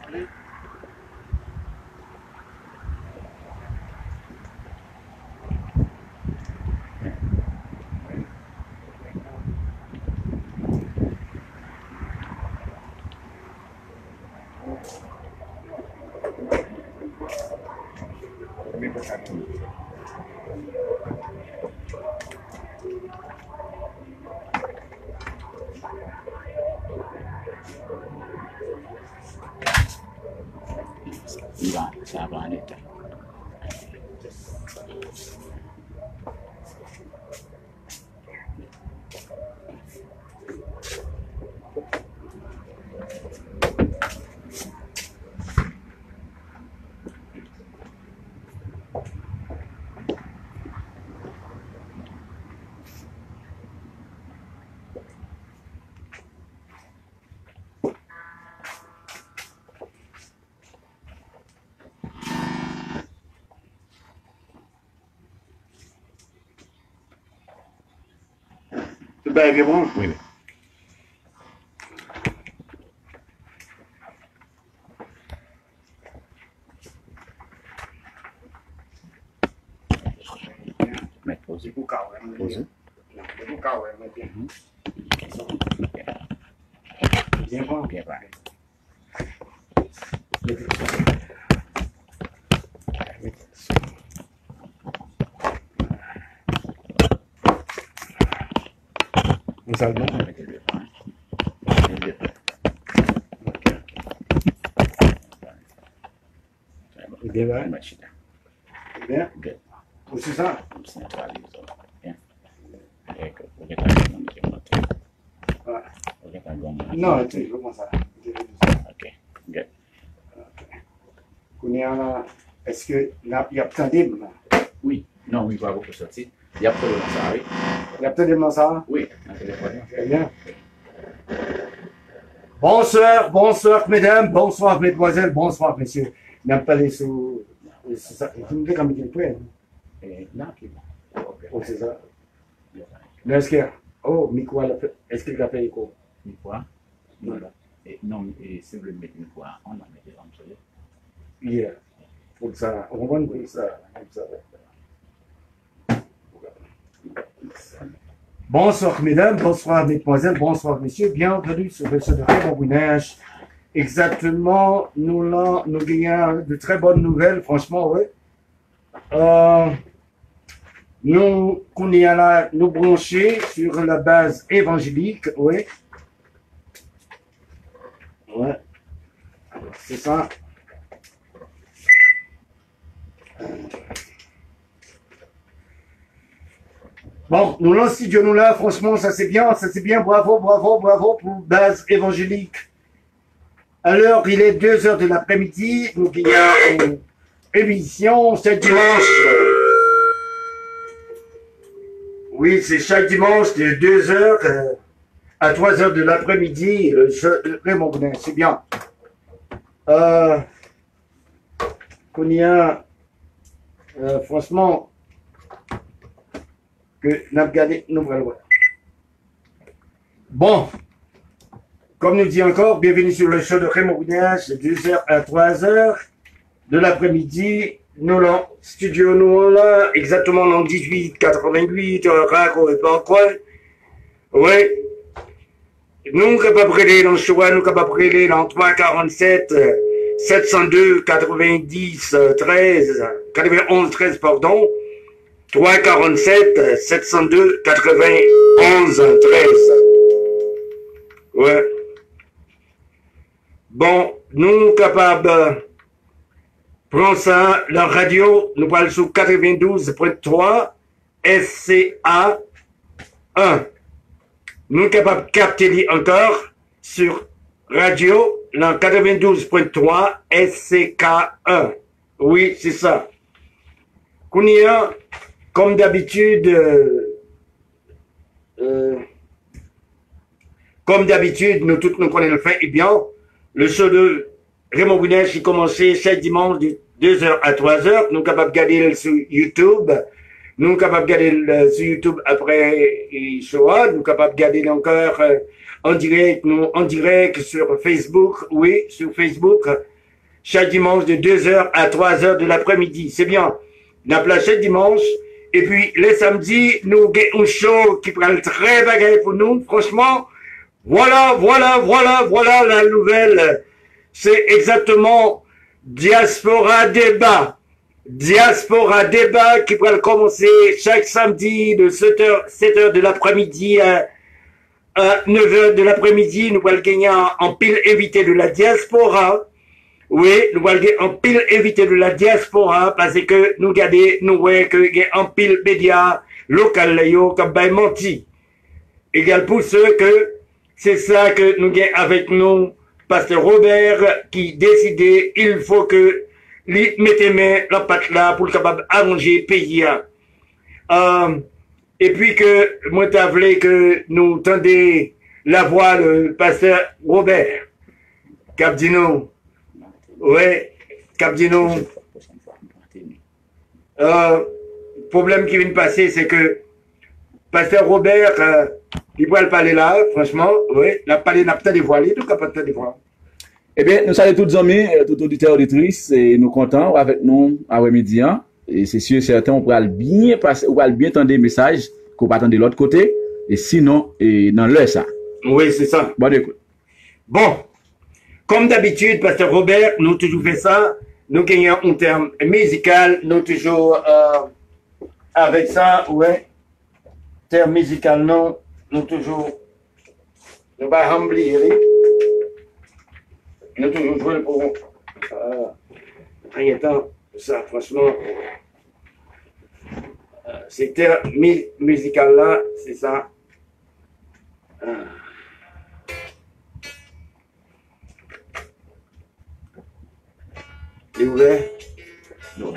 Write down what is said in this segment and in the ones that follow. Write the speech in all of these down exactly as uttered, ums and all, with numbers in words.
Iba, sama nito. Ben, c'est bon. Oui, oui. Mettre posé. Posé. Bien bon. Bien vrai. Vous allez bien? Mettez le pain. Mettez le pain. Bien vrai? Machine. Bien? Good. C'est ça? C'est neutralisé. Bien. Et que vous êtes à mon Dieu, notre. Ouais. Vous êtes à gomme. Non, tu sais, comment ça? Ok. Good. Kounia, est-ce qu'il y a peut-être des mains? Oui. Non, oui, pas beaucoup sorti. Il y a absolument ça, oui. Il y a peut-être des mains, ça? Oui. Un téléphone. Très bien. Bonsoir, bonsoir, mesdames, bonsoir, mesdemoiselles, bonsoir, messieurs. N'a pas les sous. C'est ça. Tu me dis comme il est prêt. Et là, qui va. Oh, c'est ça. Mais est-ce qu'il y a. Oh, Miko, est-ce qu'il a fait écho? Une fois. Voilà. Et non, et si vous le mettez une fois, on la met en dessous. Yeah. Pour ça, on va pour ça. Comme ça. Bonsoir mesdames, bonsoir mesdemoiselles, bonsoir messieurs, bienvenue sur le site de Rébobinage. Exactement, nous là, nous gagnons de très bonnes nouvelles, franchement, oui. Euh, nous, qu'on y a là, nous brancher sur la base évangélique, oui. Ouais. C'est ça. Bon, nous là, studio, nous là, franchement, ça c'est bien, ça c'est bien, bravo, bravo, bravo pour base évangélique. Alors, il est deux heures de l'après-midi, donc il y a une émission, c'est dimanche. Oui, c'est chaque dimanche de deux heures euh, à trois heures de l'après-midi, euh, Raymond Bounin, c'est bien. Euh, qu'on y a, euh, franchement, que n'a regardé, nous voilà. Bon, comme nous dit encore, bienvenue sur le show de Raymond Boudinage, de deux heures à trois heures de l'après-midi. Nous là, studio nous là, exactement dans dix-huit quatre-vingt-huit, Raco et pas quoi. Oui. Nous capables de brûler dans le choix, nous capables de brûler dans trois quarante-sept, sept cent deux, quatre-vingt-dix, treize, quatre-vingt-onze, treize, pardon. trois quarante-sept, sept cent deux, quatre-vingt-onze, treize. Ouais. Bon, nous capables de prendre ça, la radio, nous parlons sur quatre-vingt-douze point trois, S C A un. Nous capables de capter encore sur radio, dans quatre-vingt-douze point trois, S C K un. Oui, c'est ça. Kounia, comme d'habitude, euh, euh, comme d'habitude, nous tous nous connaissons le fait, et bien, le show de Raymond Boudinage qui commençait chaque dimanche de deux heures à trois heures, nous sommes capables de regarder sur YouTube, nous sommes capables de regarder sur YouTube après le show, nous sommes capables de regarder encore euh, en direct, nous, en direct sur Facebook, oui, sur Facebook, chaque dimanche de deux heures à trois heures de l'après-midi. C'est bien. Nous avons chaque dimanche. Et puis, les samedis, nous avons un show qui prend très bagaille pour nous. Franchement, voilà, voilà, voilà, voilà la nouvelle. C'est exactement Diaspora Débat. Diaspora Débat qui va commencer chaque samedi de sept heures, sept heures de l'après-midi à, à neuf heures de l'après-midi. Nous allons gagner en pile invité de la diaspora. Oui, nous allons gagner en pile invité de la diaspora parce que nous regardons, nous voyons que y a en pile média local là, yo, comme by menti. Égal pour ceux que c'est ça que nous gagnons avec nous, Pasteur Robert, qui décidait, il faut que lui mette main la patte là pour capable arranger pays. Euh, et puis que moi t'as voulu que nous tendez la voix le Pasteur Robert. Cap dit nous. Ouais, Cap dit nous. Euh, problème qui vient de passer, c'est que Pasteur Robert, euh, il va le parler là, franchement, oui, il a parlé, il n'a pas dévoilé, tout capable de dévoiler. Eh bien, nous saluons tous les amis, tous auditeurs, auditrices, et nous comptons avec nous à midi. Et c'est sûr, certain, on pourra bien passer, on pourra bien entendre des messages qu'on va attendre de l'autre côté, et sinon, et dans l'heure ça. Oui, c'est ça. Bonne écoute. Bon, comme d'habitude, Pasteur Robert, nous toujours fait ça, nous gagnons un terme musical, nous toujours euh, avec ça, ouais, terme musical, non, nous toujours, nous va remplir. Nous toujours joué pour euh, rien de temps, ça, franchement. Euh, C'était mi musical là, c'est ça. Euh. Il est ouvert? Non.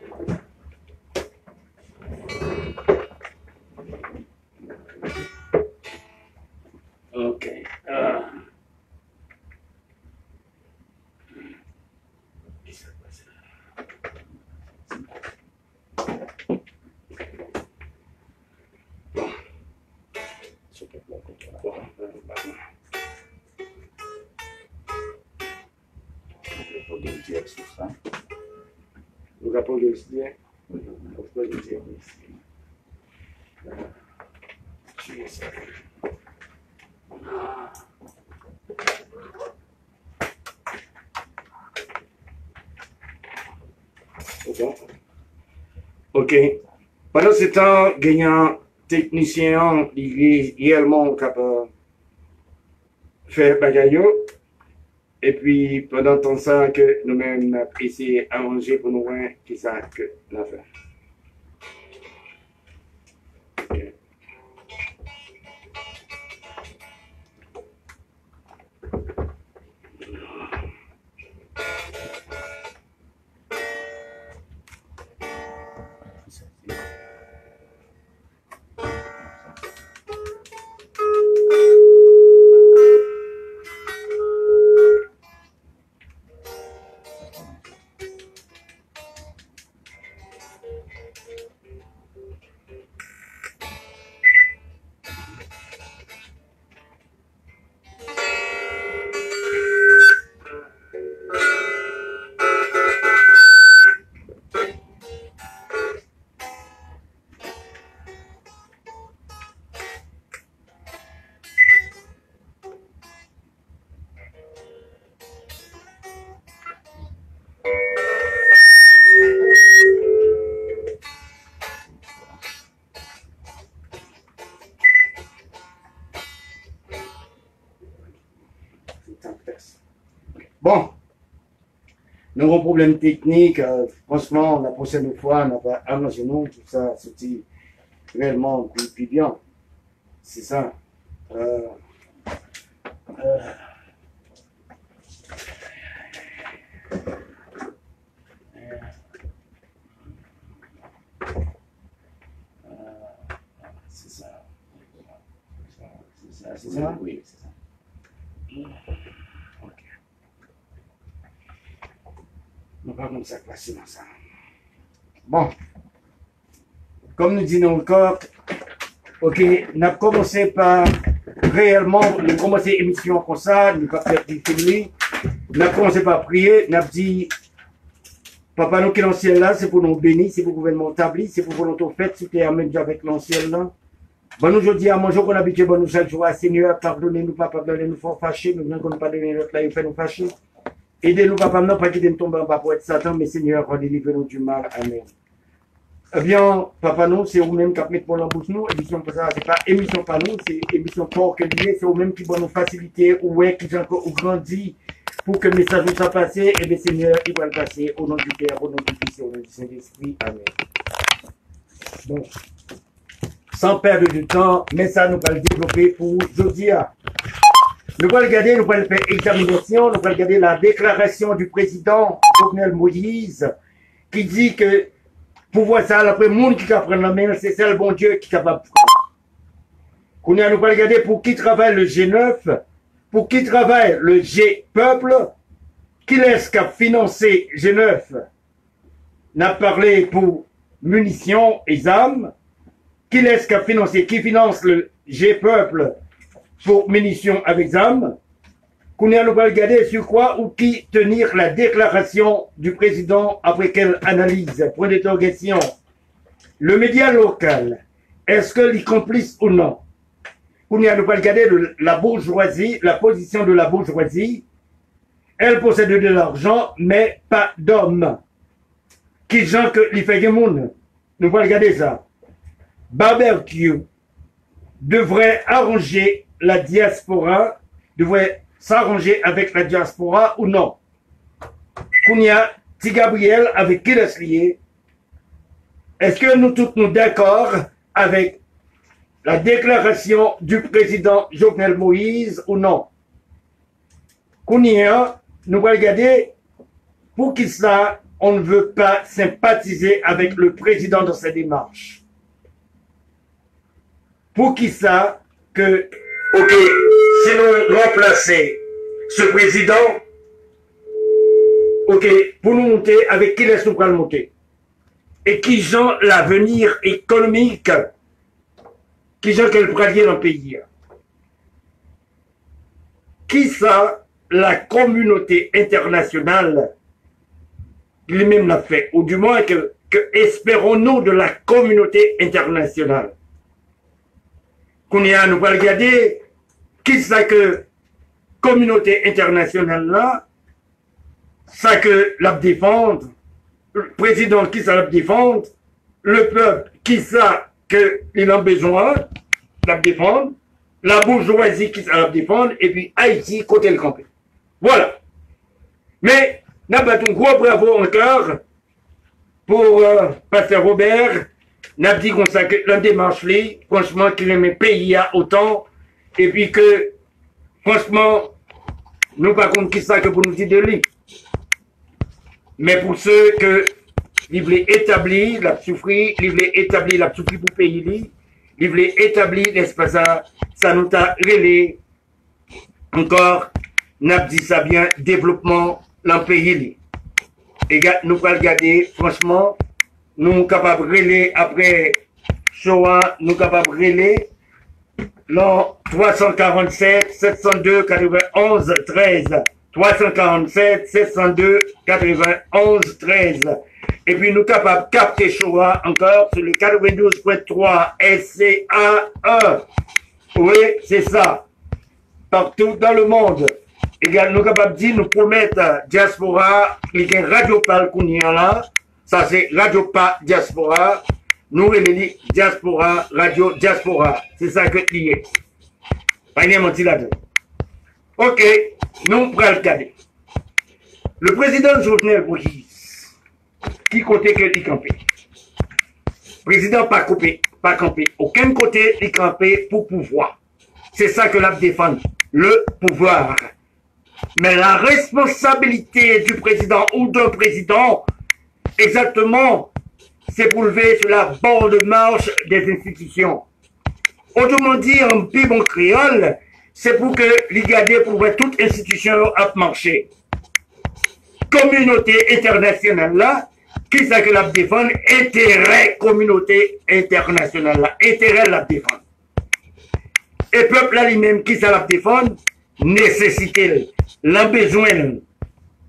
Ok. Euh. Vous rappelez ici, vous pouvez le dire ici. Ok. Pendant ce temps, gagnant technicien, il est réellement capable de faire bagaille. Et puis, pendant tout ça, que nous-mêmes, nous avons essayé d'arranger pour nous voir qui ça que nous avons fait. Okay. Bon, nos problèmes techniques, euh, franchement, la prochaine fois, on va arranger nous, tout ça, c'est réellement plus bien. C'est ça. Euh, euh, c'est ça. C'est ça, c'est ça? Oui, c'est ça. Ok. On va comme ça classer dans ça. Bon. Comme nous disons encore, ok, on a commencé par réellement, on a commencé l'émission comme ça, nous va faire des films. Nous avons commencé par prier, nous avons dit, Papa, nous qui est dans le ciel là, c'est pour nous bénir, c'est pour le gouvernement établi, c'est pour volonté faite, si tu es en même temps avec l'ancien là. Bon, nous, je dis à manger qu'on habite, bon, nous, chaque jour, Seigneur, pardonnez-nous, Papa, pardonnez-nous, fort fâchés, nous, nous, qu'on n'a pas donné notre là, il fait nous fâcher. Aidez-nous, Papa, non, pas quitter nous tomber en bas pour être Satan, mais Seigneur, délivre-nous du mal. Amen. Eh bien, Papa, nous, c'est vous-même qui mettez pour la bouche, nous, émission pour ça, c'est pas émission pas nous, c'est émission pour que lié, c'est vous-même qui vont nous faciliter, ou ouais, qui ont encore grandi, pour que le message nous soit passé, et bien, Seigneur, il va le passer au nom du Père, au nom du Fils et au nom du Saint-Esprit. Amen. Bon. Sans perdre de temps, mais ça, nous allons le développer pour aujourd'hui. Nous allons regarder, nous allons faire examination, nous allons regarder la déclaration du président Jovenel Moïse, qui dit que pour voir ça, après, le monde qui va prendre la main, c'est ça le bon Dieu qui est capable de faire. Nous allons regarder pour qui travaille le G neuf, pour qui travaille le G peuple, qui laisse qu'à financer G neuf, n'a parlé pour munitions et armes, qui laisse qu'à financer, qui finance le G peuple pour munitions avec armes, qu'on a nous regarder sur quoi ou qui tenir la déclaration du président après quelle analyse, point d'interrogation. Le média local, est-ce que les complices ou non? Qu'on a nous regarder la bourgeoisie, la position de la bourgeoisie, elle possède de l'argent, mais pas d'hommes. Qui gens que les fait du monde? Nous allons regarder ça. Barbecue devrait arranger la diaspora, devrait s'arranger avec la diaspora ou non. Kounia, Ti Gabriel, avec qui est lié? Est-ce que nous tous nous d'accord avec la déclaration du président Jovenel Moïse ou non? Kounia, nous allons regarder pour qui cela, on ne veut pas sympathiser avec le président dans sa démarche. Pour qui ça, que, ok, si nous remplacer ce président, ok, pour nous monter, avec qui laisse-nous pas le monter? Et qui genre l'avenir économique, qui genre qu'elle pralier dans le pays? Qui ça, la communauté internationale, lui-même l'a fait, ou du moins que, que espérons-nous de la communauté internationale? Qu'on y a, nous va regarder qui ça que communauté internationale là, ça que la défendre, le président qui ça la défendre, le peuple qui ça que il a besoin, la défendre, la bourgeoisie qui ça la défendre, et puis Haïti côté le campé. Voilà. Mais, n'a pas un gros bravo encore pour euh, Pasteur Robert. N'a dit qu'on ça que la démarche li, franchement, qu'il aime pays à autant, et puis que, franchement, nous pas contre qui ça que pour nous dire de lui. Mais pour ceux que, ils voulaient établir la souffrir, ils voulaient établir la souffrir pour pays li, ils voulaient établir, n'est-ce pas ça, ça nous a relé, encore, n'a dit ça bien, développement, dans le pays li. Et nous pas regarder, franchement, nous sommes capables de relayer après Shoah, nous sommes capables de relayer l'an trois cent quarante-sept, sept cent deux, quatre-vingt-onze, treize. trois cent quarante-sept, sept cent deux, quatre-vingt-onze, treize. Et puis nous sommes capables de capter Shoah encore sur le quatre-vingt-douze point trois S C A un. Oui, c'est ça. Partout dans le monde. Et nous sommes capables de dire, nous promettre diaspora, il y a une radio pâle qu'on y a là. Ça, c'est Radio Pas Diaspora. Nous, il est Diaspora, Radio Diaspora. C'est ça que tu es. Pas de menti là-dedans. Ok, nous prenons le cadet. Le président Jovenel Moïse, qui côté que il campé? Président pas coupé, pas campé. Aucun côté il campé pour pouvoir. C'est ça que l'a défend. Le pouvoir. Mais la responsabilité du président ou d'un président, exactement, c'est pour lever sur la bande de marche des institutions. Autrement dit, en plus bon créole, c'est pour que les garder pour voir toute institution à marcher. Communauté internationale là, qui ça que la défendre? Intérêt communauté internationale là, intérêt la défendre. Et peuple là lui-même qui ça la défendre? Nécessité, l'un besoin.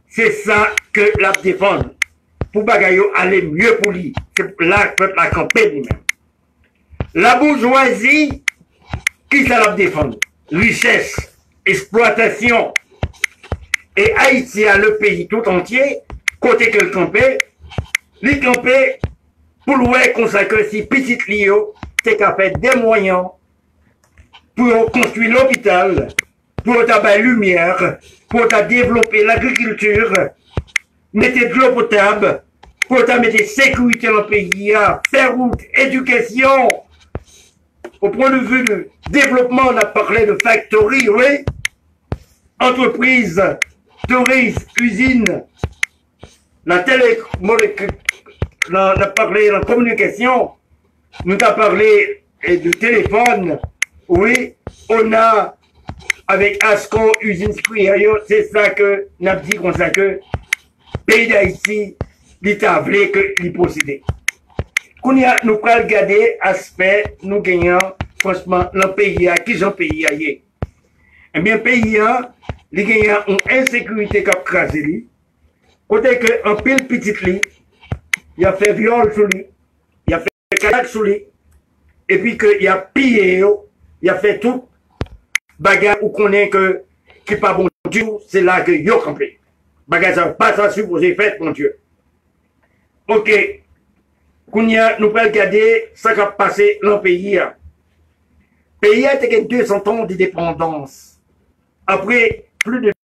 c'est ça que la défend. Pour bagaille aller mieux pour lui. C'est là que le peuple a campé lui-même. La bourgeoisie, qui ça la défend? Richesse, exploitation. Et Haïti a le pays tout entier, côté que le campé, les campé, pour le consacrer si petit Lio, c'est qu'à faire des moyens pour construire l'hôpital, pour avoir lumière, pour développer l'agriculture, mettre de l'eau potable, pour mettre sécurité dans le pays, faire route, éducation. Au point de vue du développement, on a parlé de factory, oui, entreprise, tourisme, usine, la télé, on a parlé de la communication, nous avons parlé du téléphone, oui, on a avec Asco, usine Square, c'est ça que nous avons dit comme ça que pays d'Haïti, l'État voulait qu'il possédait. Quand nous allons regarder l'aspect, nous gagnons, franchement, le pays, qui est un pays ailleurs. Eh bien, le pays, il gagne une insécurité qui a crasé lui. Côté que, en pile petit lit, il a fait viol sur lui, il a fait calac sur lui, et puis qu'il a pillé, il a fait tout, bagarre où qu'on est que, qui n'est pas bon Dieu, c'est là que il a campé. Bagarre, ça pas ça supposé fait, mon Dieu. Ok. Kounia, nous allons regarder ce qui a passé dans le pays. Le pays a été deux cents ans d'indépendance. Après plus de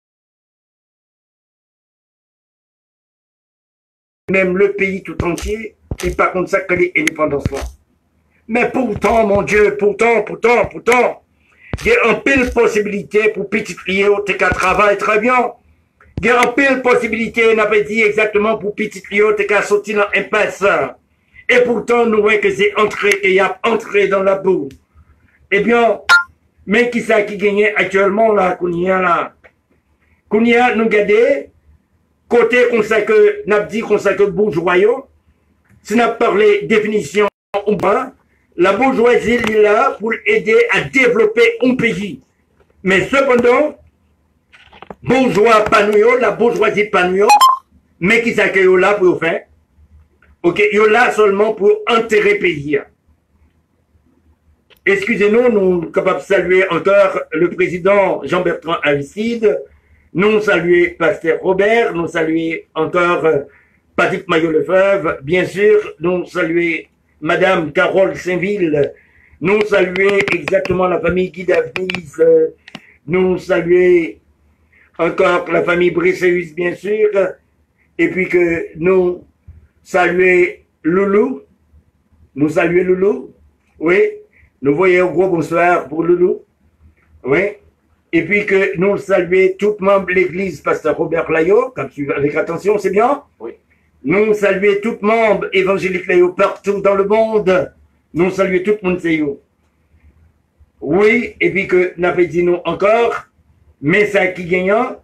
même le pays tout entier, et pas contre ça que l'indépendance là. Mais pourtant, mon Dieu, pourtant, pourtant, pourtant, il y a un pile possibilité pour petit Lio, t'es qu'à travailler très bien. Il y a un pile possibilité, on n'a pas dit exactement pour petit Lio, t'es qu'à sortir dans l'impasse. Et pourtant, nous voyons que c'est entré, qu'il y a entré dans la boue. Eh bien, mais qui ça qui gagne actuellement là, Kounia là? Kounia, nous regardons, côté qu'on sait que, n'a dit qu'on sait que bourgeois, si n'a parlé définition ou pas, la bourgeoisie est là pour aider à développer un pays. Mais cependant, bourgeois pas nous, la bourgeoisie pas nous, mais qui ça que là pour faire? Ok, yo là seulement pour enterrer pays. Excusez-nous, nous sommes capables de saluer encore le président Jean-Bertrand Aristide, nous saluer Pasteur Robert, nous saluer encore Patrick Maillot-Lefebvre, bien sûr, nous saluer Madame Carole Saint-Ville, nous saluer exactement la famille Guy Davis, nous saluer encore la famille Brisseus, bien sûr, et puis que nous saluer Loulou, nous saluer Loulou, oui, nous voyons un gros bonsoir pour Loulou, oui, et puis que nous saluer tout membre de l'église, Pasteur Robert Layot, comme tu avec attention, c'est bien? Oui. Nous saluer tout membre évangélique Layot partout dans le monde, nous saluer tout le monde, c'est yo. Oui, et puis que n'a pas dit nous encore, mais ça qui gagnant,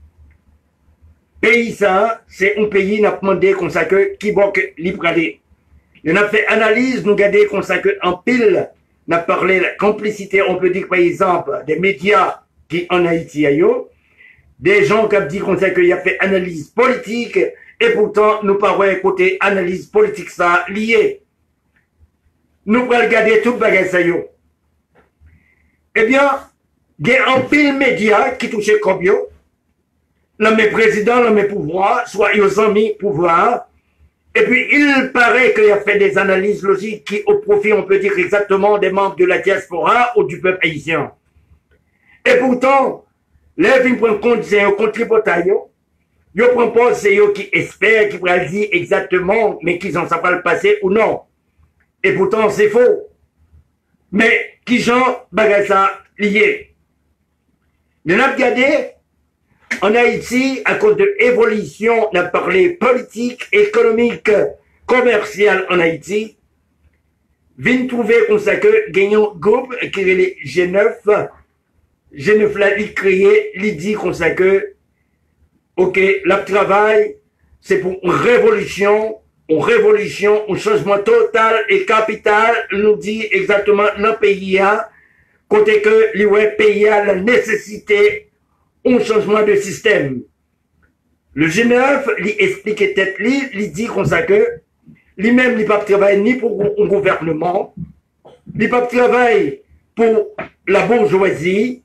pays ça, c'est un pays n'a demandé qu'on sait que qui va que libre aller. On a fait analyse, nous garder qu'on sait que en pile, n'a parlé de la complicité, on peut dire par exemple des médias qui en Haïti ailleurs, des gens qui ont dit qu'on sait qu'il y a fait analyse politique et pourtant nous parlons côté analyse politique ça lié. Nous pouvons regarder tout bagage ça yo. Eh bien, il y a un pile média qui touche comme yo. L'homme président, l'homme pouvoir, soit ils ont mis pouvoir. Et puis, il paraît qu'il a fait des analyses logiques qui, au profit, on peut dire exactement des membres de la diaspora ou du peuple haïtien. Et pourtant, les vignes prennent compte, c'est un contributeur. Ils ne prennent pas, c'est eux qui espèrent, qui pourraient dire exactement, mais qu'ils en savent pas le passé ou non. Et pourtant, c'est faux. Mais, qui j'en bagage ça lié? On a regardé, en Haïti, à cause de l'évolution, on a parlé politique, économique, commerciale en Haïti, vient trouver qu'on sait que gagnons groupe qui est les G neuf, G neuf là, il créé, il dit qu'on sait que, ok, le travail, c'est pour une révolution, une révolution, un changement total et capital, nous dit exactement le pays a, côté que le pays a la nécessité un changement de système. Le G neuf, il explique tête li, il dit comme ça que, lui-même, il pas travailler ni pour un gouvernement, il pas travailler pour la bourgeoisie,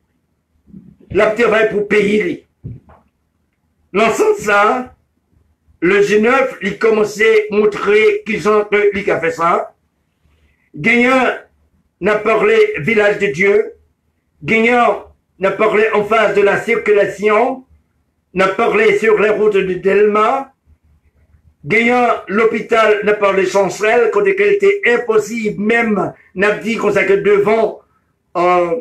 il travaille pour payer. Dans ce sens-là, le G neuf, il commençait à montrer qu'ils ont qu'il a fait ça. Gagnant n'a parlé village de Dieu. Gagnant n'a parlé en face de la circulation. N'a parlé sur les routes de Delma. Gagnant l'hôpital n'a parlé chancel, quand il était impossible, même n'a dit qu'on s'est que devant euh,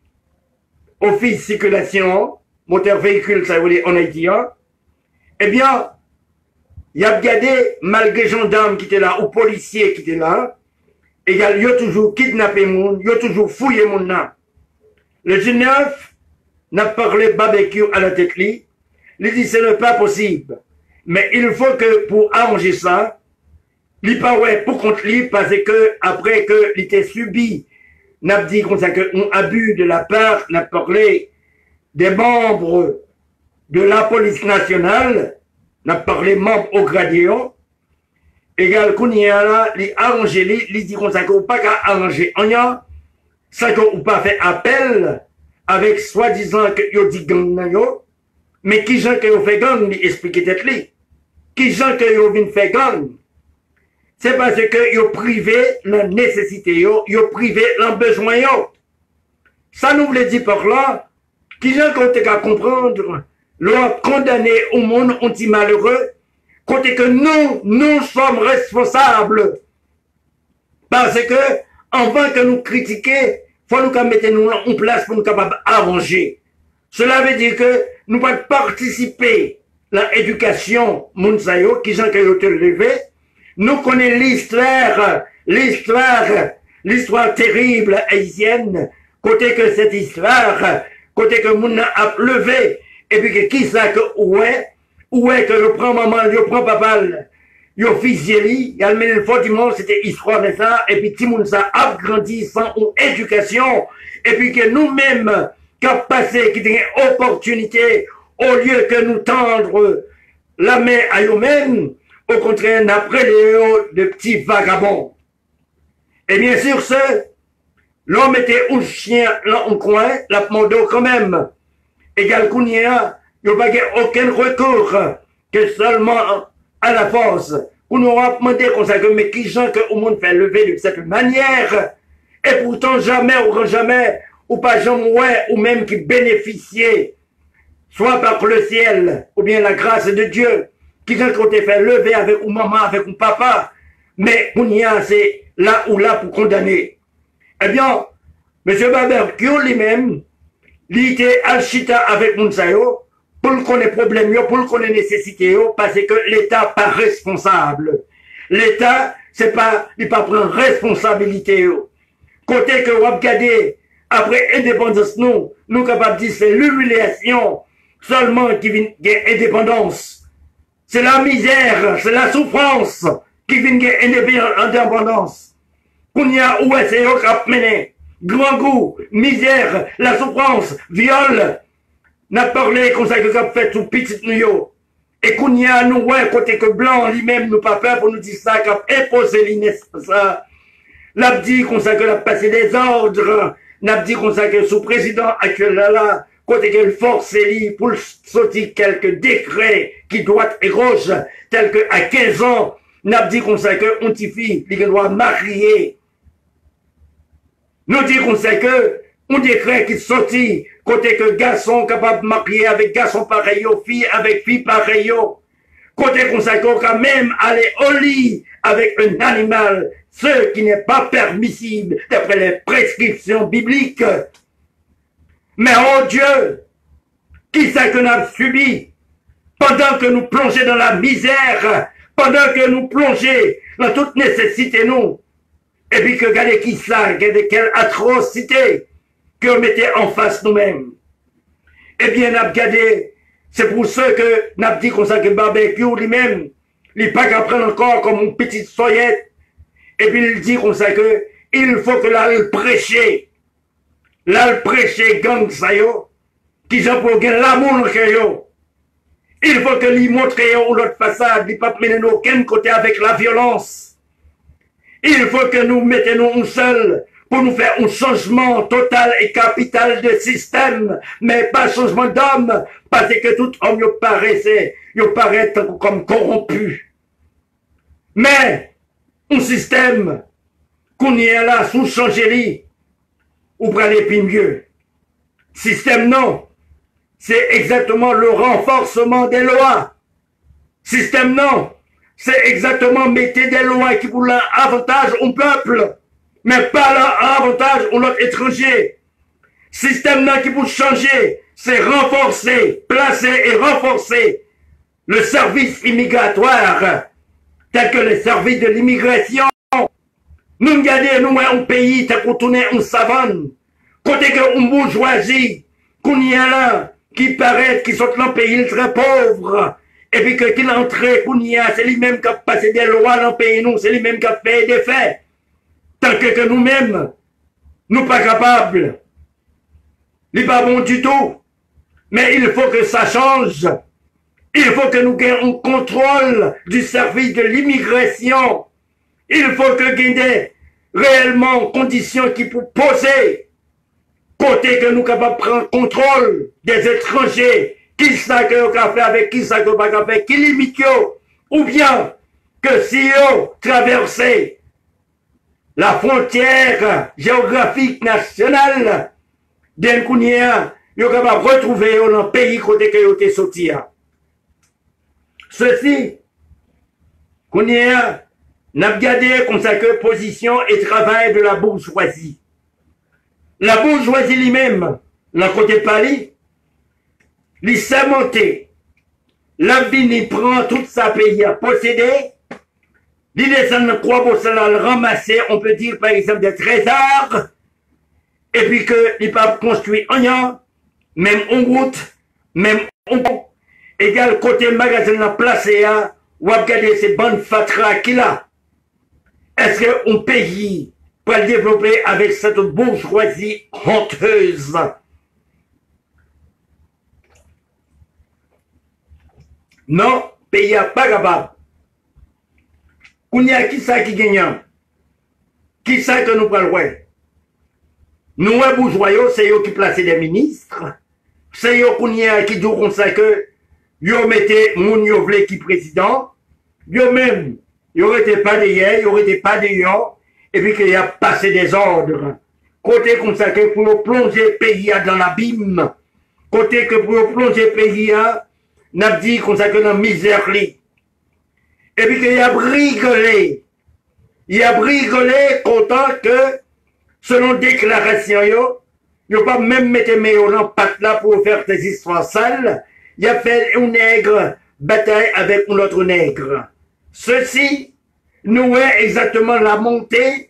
office circulation, moteur véhicule, ça veut dire en haïtien. Eh bien, il y a regardé, malgré gendarmes qui étaient là, ou policiers qui étaient là, et il y a toujours kidnappé moun, il y a toujours fouillé moun là. Le G neuf n'a parlé barbecue à la tête li, il dit ce n'est pas possible. Mais il faut que pour arranger ça, il pas ouais pour contre lui, parce que après que il était subi, n'a dit comme ça que on abus de la part, n'a parlé des membres de la police nationale, n'a parlé membres au gradient, égal qu'on y a là, il arrangé, il dit comme ça qu'on pas qu'à arranger, on y a, ça qu'on pas fait appel, avec soi-disant que yo dit gang nan yo, mais qui gens que yo fait gang, il explique tête li, qui gens que yo vin fait gang, c'est parce que yo privé la nécessité yo, yo privé l'en besoin yo. Ça nous voulait dire par là, qui gens qu'on t'es qu'à comprendre, l'on condamné au monde anti malheureux, côté que nous, nous sommes responsables. Parce que, avant que nous critiquions, faut nous mettre nous en place pour nous capables d'arranger. Cela veut dire que nous pas participer à l'éducation Mounsayo, qui sont que te levé. Nous connaissons l'histoire, l'histoire, l'histoire terrible haïtienne, côté que cette histoire, côté que moun a levé, et puis que qui ça que où est, où est que je prends maman, je prends papa, je fils Zéli, il y a le fort dimanche, c'était histoire de ça, et puis Timoun ça a grandi sans éducation, et puis que nous-mêmes, qu'a passé, qui ont opportunité, au lieu que nous tendre la main à eux-mêmes, au contraire, d'après les de petits vagabonds. Et bien sûr, ce, l'homme était un chien, là, en coin, la mondo quand même. Égal qu'on y a, il n'y a pas aucun recours, que seulement à la force. On nous a demandé qu'on s'est mais qui gens que au monde fait lever de cette manière, et pourtant jamais, ou jamais, ou pas jamais, ouais, ou même qui bénéficiait, soit par le ciel, ou bien la grâce de Dieu, qui gens qu'on t'a fait lever avec ou maman, avec ou papa, mais on y a, c'est là ou là pour condamner. Eh bien, M. Barbecue lui-même, il était alchita avec Mounsayo, pour le connaître problème, pour le connaître nécessité, parce que l'État pas responsable. L'État, c'est pas, il pas prendre responsabilité. Côté que vous regardez, après indépendance, nous, nous capables de dire c'est l'humiliation seulement qui vient de indépendance. C'est la misère, c'est la souffrance qui vient de indépendance. Qu'on y a où est-ce qu'on a mené? Grand goût, misère, la souffrance, viol, n'a parlé comme ça que ça fait tout petit nous. Et qu'on y a nous, ouais, côté que blanc, lui-même, nous pas peur pour nous dire ça, qu'a imposé l'Inès, ça. L'a dit qu'on ça que l'a passé des ordres, n'a dit qu'on ça que sous président actuel là, là, côté que le force lui pour sortir quelques décrets qui doivent être rouges, tels que à quinze ans, n'a dit qu'on ça que on t'y fille, il doit marier. Nous dit qu'on sait que, on décret qui sortit, côté que garçon capable de marier avec garçon pareil, fille avec fille pareil, côté qu'on sait qu'on quand même aller au lit avec un animal, ce qui n'est pas permissible d'après les prescriptions bibliques. Mais oh Dieu, qui c'est que nous avons subi pendant que nous plongeons dans la misère, pendant que nous plongeons dans toute nécessité, nous, et puis que regardez qui ça, regardez quelle atrocité que nous mettons en face nous-mêmes. Eh bien, nous avons regardé, c'est pour ça que nous avons dit qu'on s'est que Barbecue lui-même, il n'est pas qu'à prendre encore comme une petite soyette, et puis il dit qu'on s'est que il faut que là, le prêcher, là, le prêcher gang ça yo, qui sont pour gagner l'amour que yo. Il faut que lui montre ou l'autre façade, il ne peut mener aucun côté avec la violence. Il faut que nous mettions un seul pour nous faire un changement total et capital de système, mais pas changement d'homme, parce que tout homme il paraissait, il paraît comme corrompu. Mais un système qu'on y est là sous changer ou pour aller plus mieux. Système non, c'est exactement le renforcement des lois. Système non, c'est exactement mettre des lois qui pour l'avantage au peuple, mais pas l'avantage aux autres étrangers. Système non qui pour changer, c'est renforcer, placer et renforcer le service immigratoire, tel que le service de l'immigration. Nous regardons, nous, un pays, tel qu'on tourne en savane, côté que une bourgeoisie, qu'on y a là, qui paraît, qui sont dans le pays très pauvre, et puis que qu'il entre, qu'on y a, c'est lui-même qui a passé des lois dans le pays, nous, c'est lui-même qui a fait des faits. Tant que, que nous-mêmes, nous pas capables, n'est pas bon du tout. Mais il faut que ça change. Il faut que nous ayons un contrôle du service de l'immigration. Il faut que nous ayons réellement conditions qui pour poser, côté que nous sommes capables de prendre contrôle des étrangers, qui savent que nous avons fait avec qui savent que nous avons fait, qui limite, ou bien que si nous traversons la frontière géographique nationale, d'un coup, nous sommes capables de retrouver dans le pays côté que nous sommes sortis. Ceci, qu'on y a, n'a regardé comme ça que position et travail de la bourgeoisie. La bourgeoisie lui-même, la côté Paris, lui s'est monté. La vie prend tout sa pays à posséder. Il descend de croix pour cela le ramasser, on peut dire par exemple des trésors. Et puis que il peut construire un même en route, même en égal côté magasin la placé à, ou regarder ces bonnes fatras qu'il a. Est-ce qu'un pays peut le développer avec cette bourgeoisie honteuse? Non, pays n'est pas capable. Il y a qui ça qui gagne? Qui ça que nous parlons? Nous, les bourgeois, c'est eux qui placent des ministres. C'est eux qui disent comme ça que ils mettaient mon vle qui président. Ils même, ils n'auraient pas de hier, ils n'auraient pas de yon, et puis qu'il y a passé des ordres. Côté comme ça que pour plonger le pays dans l'abîme, côté que pour plonger le pays, n'a dit comme ça que dans la misère. Et puis qu'il y a brigolé. Il a brigolé content que, selon déclaration, yo, yo pas même mettre mes dans le patte là pour faire des histoires sales. Il a fait un nègre bataille avec un autre nègre. Ceci nous est exactement la montée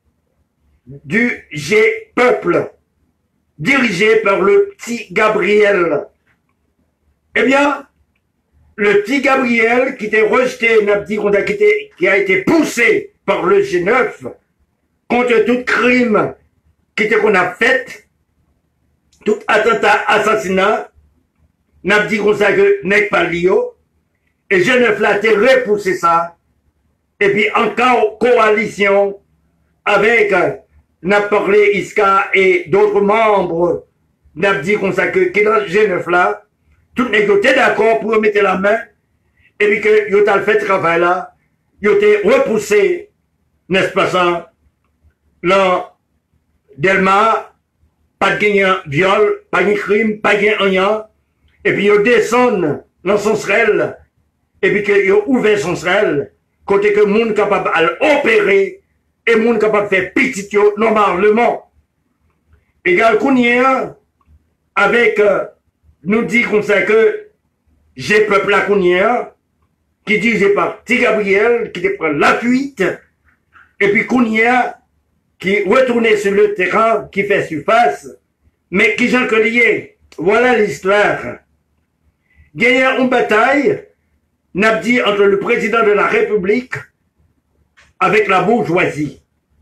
du G-Peuple, dirigé par le petit Gabriel. Eh bien, le petit Gabriel qui était rejeté, qui a été poussé par le G neuf contre tout crime qu'on a fait, tout attentat, assassinat, n'a dit qu'on ça que n'est pas lié, et G neuf l'a repoussé ça, et puis encore coalition avec, n'a parlé Iska et d'autres membres, n'a dit qu'on ça que, qui dans G neuf là, tout les gens étaient d'accord pour mettre la main, et puis que ils ont fait travail là, ils ont été repoussés, n'est-ce pas ça, là, Delma, pas de gagnant viol, pas de crime, pas de gagnant, et puis ils descendent dans son srel, et puis qu'ils ont ouvert son srel, côté que monde capable à opérer, et monde capable de faire petit normalement. Égal qu'on y a, avec, euh, nous dit comme ça que j'ai peuple à qu'on y a, qui dirigé par T. Gabriel, qui prend la fuite, et puis qu'on y a, qui retournait sur le terrain, qui fait surface, mais qui j'en lié. Voilà l'histoire. Gagner une bataille, n'a dit entre le président de la République avec la bourgeoisie.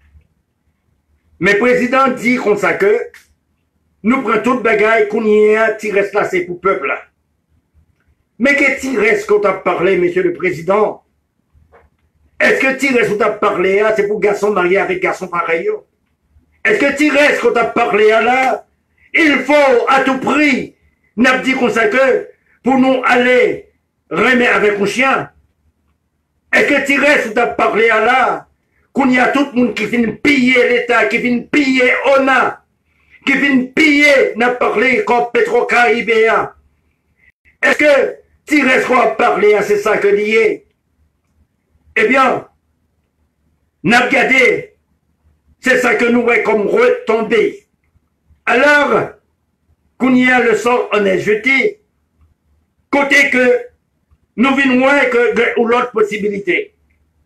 Mais le président dit comme ça que nous prenons toute bagaille qu'on y a, qui reste là, c'est pour le peuple là. Mais que tire ce qu'on t'a parlé, monsieur le président? Est-ce que tire ce qu'on t'a parlé, hein, c'est pour garçon marié avec garçon pareil? Est-ce que tire ce qu'on t'a parlé, là? Il faut, à tout prix, n'a dit comme ça que, pour nous aller remettre avec un chien. Est-ce que tire ce qu'on t'a parlé, là? Qu'on y a tout le monde qui vient piller l'État, qui vient piller O N A, qui vient piller, n'a parlé comme Petro-Caribéen. Est-ce que tire ce qu'on a parlé, à c'est ça que lié? Eh bien, n'a regardé, c'est ça que nous voyons comme retombé. Alors, qu'on y a le sang, on est jeté, côté que nous venons moins que, ou l'autre possibilité.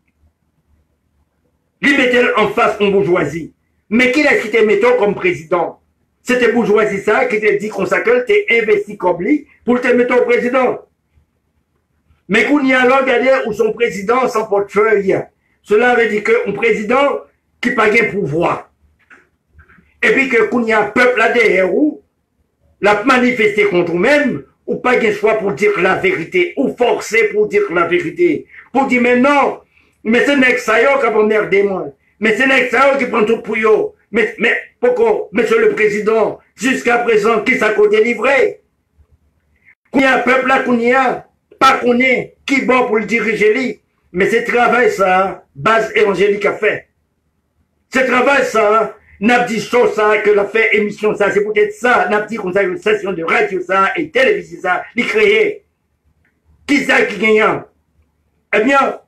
Lui mettait en face une bourgeoisie. Mais qui l'a quitté mettons comme président? C'était bourgeoisie ça qui t'a dit qu'on s'accorde, t'es investi comme lui pour te mettre au président. Mais qu'on y a là, regardez, où son président sans portefeuille. Cela veut dire qu'un président qui n'a pas de pouvoir. Et puis que qu'on y a un peuple là derrière où, l'a manifesté contre nous-mêmes, ou pas de choix pour dire la vérité, ou forcé pour dire la vérité. Pour dire, mais non, mais c'est n'est que ça qui a merdé moi. Mais c'est n'est que ça qui prend tout pour yo. Mais, mais, pourquoi, monsieur le président, jusqu'à présent, qui s'est délivré? Qu'on y a un peuple là, qu'on y a, pas qu'on est, qui bon pour le diriger lui. Mais c'est travail ça, base évangélique a fait. C'est travail ça, n'a dit chose ça, que l'a fait émission ça, c'est peut-être ça, n'a dit qu'on a une session de radio ça, et télévision ça, l'y créer. Qui ça qui gagne? Eh bien,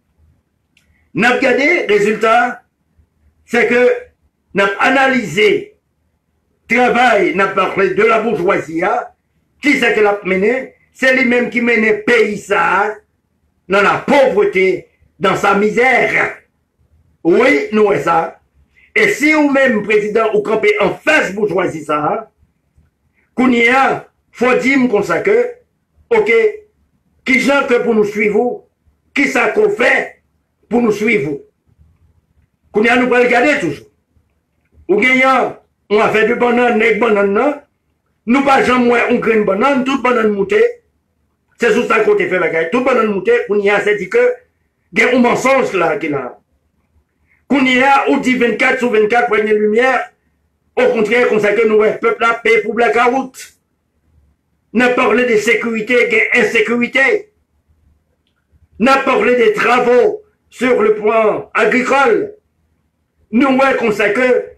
n'a regardé, résultat, c'est que n'a analysé, travail, n'a parlé de la bourgeoisie, qui c'est qu'elle a mené? C'est lui-même qui mène le pays ça, dans la pauvreté, dans sa misère. Oui, nous est ça. Et si vous-même, président, vous campez en face bourgeoisie ça, qu'on y a, faut dire comme ça que, ok, qui gens que pour nous suivre, qui ça qu'on fait pour nous suivre. Qu'on y a, nous pas regarder toujours. Ou gagnant, on a fait de bananes, des bananes, nous pas jamais moins on graine banane, toute banane moutée. C'est sous ça qu'on fait la gueule. Toute banane moutée, on y a, c'est dit que, il y a un mensonge là, qui là. Qu'on y a, ou dit vingt-quatre sur vingt-quatre, prenez lumière, au contraire, qu'on sait que nous, le peuple là, paye pour blackout. N'a parlé de sécurité, d'insécurité. N'a parlé des travaux sur le point agricole. Nous, ouais, qu'on sait que,